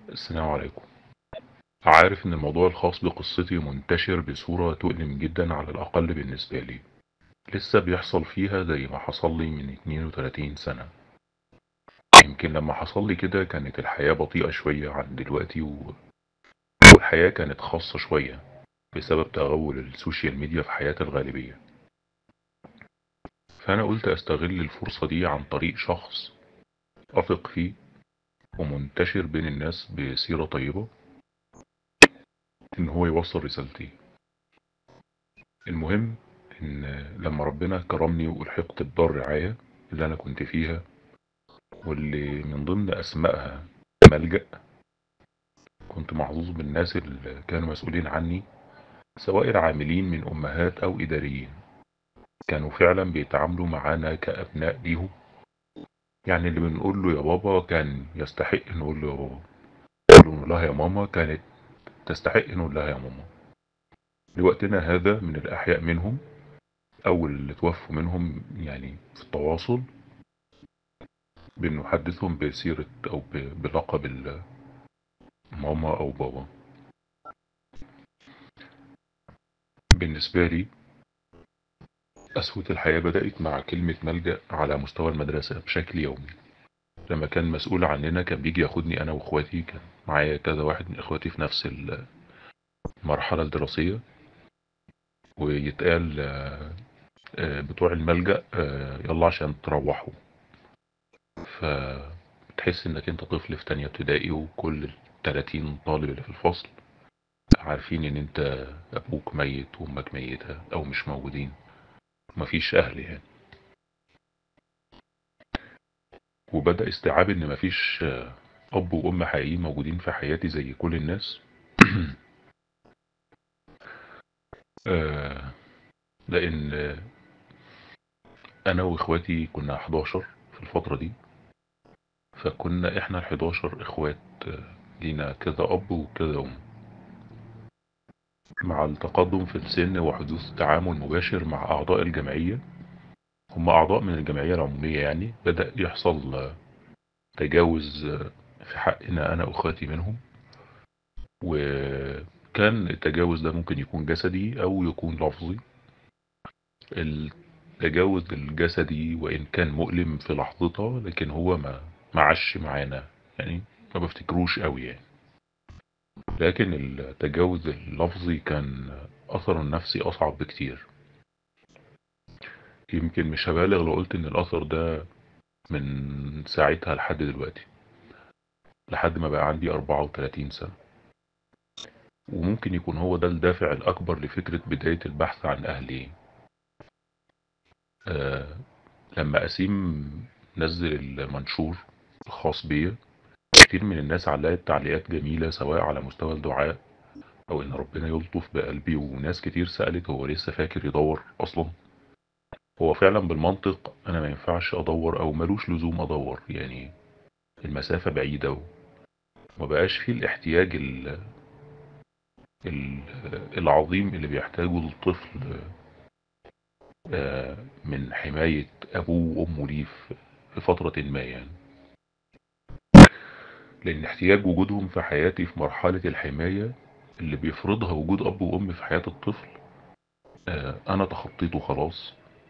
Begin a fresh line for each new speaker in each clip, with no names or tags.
السلام عليكم. عارف إن الموضوع الخاص بقصتي منتشر بصورة تؤلم جدا على الأقل بالنسبة لي. لسه بيحصل فيها زي ما حصل لي من 32 سنة. يمكن لما حصل لي كده كانت الحياة بطيئة شوية عن دلوقتي والحياة كانت خاصة شوية بسبب تغول السوشيال ميديا في حياة الغالبية. فأنا قلت أستغل الفرصة دي عن طريق شخص أثق فيه ومنتشر بين الناس بسيرة طيبة، إن هو يوصل رسالتي. المهم ان لما ربنا كرمني والحقت بدار رعاية اللي انا كنت فيها، واللي من ضمن اسمائها ملجأ، كنت محظوظ بالناس اللي كانوا مسؤولين عني، سواء العاملين من امهات او اداريين. كانوا فعلا بيتعاملوا معانا كابناء ليهم. يعني اللي بنقول له يا بابا كان يستحق نقول له يا بابا، اللي نقول لها يا ماما كانت تستحق نقول لها يا ماما. لوقتنا هذا من الاحياء منهم او اللي توفوا منهم، يعني في التواصل بنحدثهم بسيرة أو بلقب ماما أو بابا. بالنسبة لي قسوة الحياة بدأت مع كلمة ملجأ على مستوى المدرسة بشكل يومي. لما كان مسؤول عننا كان بيجي ياخدني أنا وإخواتي، كان معايا كذا واحد من إخواتي في نفس المرحلة الدراسية، ويتقال بتوع الملجأ يلا عشان تروحوا. فتحس إنك أنت طفل في تانية ابتدائي، وكل 30 طالب اللي في الفصل عارفين ان انت ابوك ميت وامك ميتة او مش موجودين، مفيش اهل يعني. وبدأ استيعاب ان مفيش اب وام حقيقيين موجودين في حياتي زي كل الناس. آه، لان انا واخواتي كنا 11 في الفترة دي، فكنا احنا ال11 اخوات، لينا كذا اب وكذا ام. مع التقدم في السن وحدوث تعامل مباشر مع اعضاء الجمعية، هم اعضاء من الجمعية العمومية، يعني بدأ يحصل تجاوز في حقنا انا واخواتي منهم. وكان التجاوز ده ممكن يكون جسدي او يكون لفظي. التجاوز الجسدي وان كان مؤلم في لحظتها، لكن هو ما عاش معانا، يعني ما بفتكروش قوي يعني. لكن التجاوز اللفظي كان اثره النفسي اصعب بكتير. يمكن مش هبالغ لو قلت ان الاثر ده من ساعتها لحد دلوقتي، لحد ما بقى عندي 34 سنة. وممكن يكون هو ده الدافع الأكبر لفكرة بداية البحث عن أهلي. آه لما أسيم نزل المنشور الخاص بيا، كتير من الناس علقت تعليقات جميلة، سواء على مستوى الدعاء أو إن ربنا يلطف بقلبي. وناس كتير سألت هو لسه فاكر يدور أصلا. هو فعلا بالمنطق أنا ما ينفعش أدور أو ملوش لزوم أدور، يعني المسافة بعيدة وما بقاش فيه الاحتياج ال- العظيم اللي بيحتاجه الطفل من حماية أبوه وأمه ليه في فترة ما يعني. لأن احتياج وجودهم في حياتي في مرحلة الحماية اللي بيفرضها وجود أب وأم في حياة الطفل، أنا تخطيته خلاص.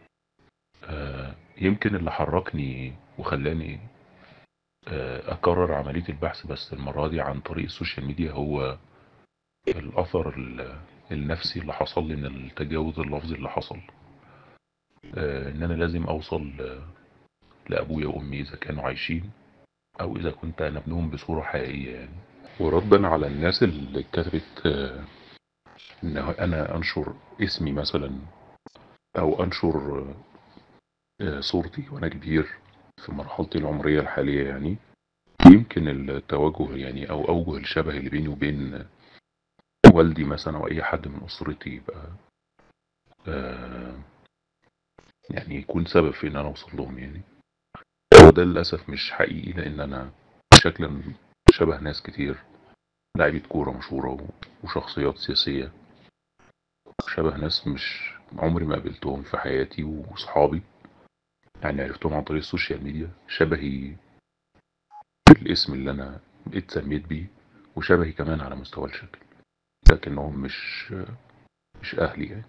يمكن اللي حركني وخلاني أكرر عملية البحث بس المرة دي عن طريق السوشيال ميديا، هو الأثر النفسي اللي حصل لي من التجاوز اللفظي اللي حصل. إن أنا لازم أوصل لأبويا وأمي إذا كانوا عايشين، او اذا كنت انا ابنهم بصورة حقيقية يعني. وردا على الناس اللي كتبت ان انا انشر اسمي مثلا، او انشر صورتي وانا كبير في مرحلتي العمرية الحالية يعني. يمكن التوجه يعني او اوجه الشبه اللي بيني وبين والدي مثلا او اي حد من اسرتي يبقى آه، يعني يكون سبب في ان انا اوصل لهم يعني. وده للاسف مش حقيقي، لان انا شكلا شبه ناس كتير، لاعيبة كورة مشهورة وشخصيات سياسية، شبه ناس مش عمري ما قابلتهم في حياتي، وصحابي يعني عرفتهم عن طريق السوشيال ميديا، شبهي بالاسم اللي انا اتسميت بيه. وشبهي كمان على مستوى الشكل، لكنهم مش أهلي يعني.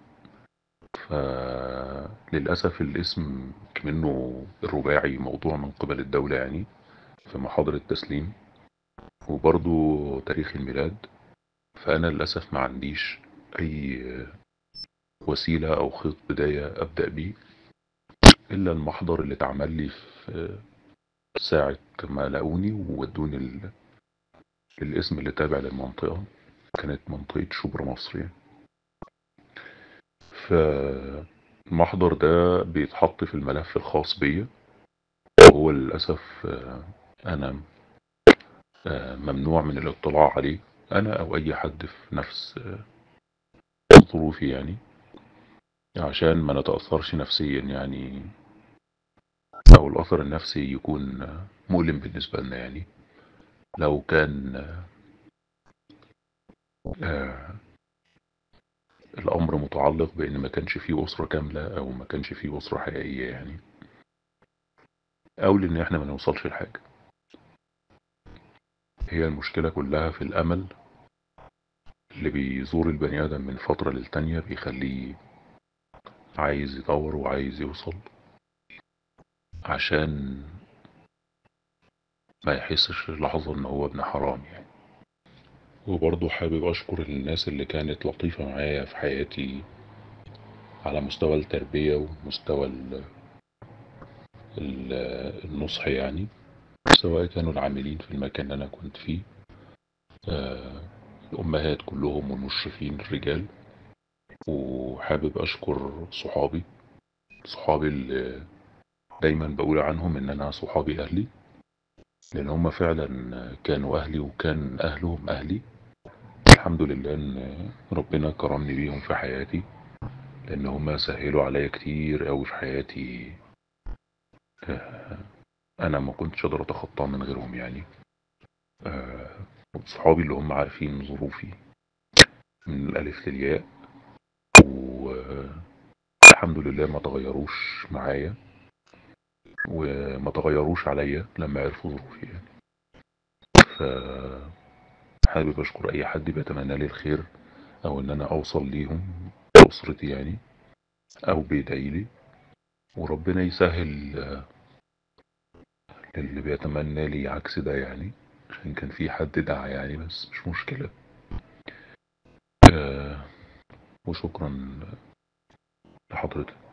فللأسف الاسم منه الرباعي موضوع من قبل الدولة يعني في محاضر التسليم، وبرضو تاريخ الميلاد. فأنا للأسف ما عنديش أي وسيلة أو خيط بداية أبدأ بيه إلا المحضر اللي اتعمل لي في ساعة ما لقوني وودوني الاسم اللي تابع للمنطقة، كانت منطقة شبرا مصر يعني. فالمحضر ده بيتحط في الملف الخاص بيا، وهو للأسف أنا ممنوع من الاطلاع عليه، أنا أو أي حد في نفس ظروفي يعني، عشان ما نتأثرش نفسيا يعني، أو الأثر النفسي يكون مؤلم بالنسبة لنا يعني. لو كان آه، الأمر متعلق بأن ما كانش فيه أسرة كاملة أو ما كانش فيه أسرة حقيقية يعني، أو لأن إحنا ما نوصلش لحاجة. هي المشكلة كلها في الأمل اللي بيزور البني آدم من فترة للتانية، بيخليه عايز يدور وعايز يوصل، عشان ما يحسش لحظة إن هو ابن حرام يعني. وبرضه حابب أشكر الناس اللي كانت لطيفة معايا في حياتي على مستوى التربية ومستوى النصح يعني، سواء كانوا العاملين في المكان اللي أنا كنت فيه، الأمهات كلهم والمشرفين الرجال. وحابب أشكر صحابي اللي دايما بقول عنهم إن أنا صحابي أهلي، لأن هم فعلا كانوا أهلي وكان أهلهم أهلي. الحمد لله إن ربنا كرمني بيهم في حياتي، لأن هم سهلوا عليا كتير أوي في حياتي. آه، أنا ما كنتش أقدر أتخطاه من غيرهم يعني. صحابي اللي هم عارفين ظروفي من الألف للياء، والحمد لله ما تغيروش معايا وما تغيروش عليا لما عرفوا ظروفي يعني. فحابب أشكر أي حد بيتمنى لي الخير أو إن أنا أوصل ليهم، أسرتي يعني، أو بيدعي لي. وربنا يسهل للي بيتمنى لي عكس ده يعني، عشان كان في حد دعا يعني، بس مش مشكلة. آه، وشكرا لحضرتك.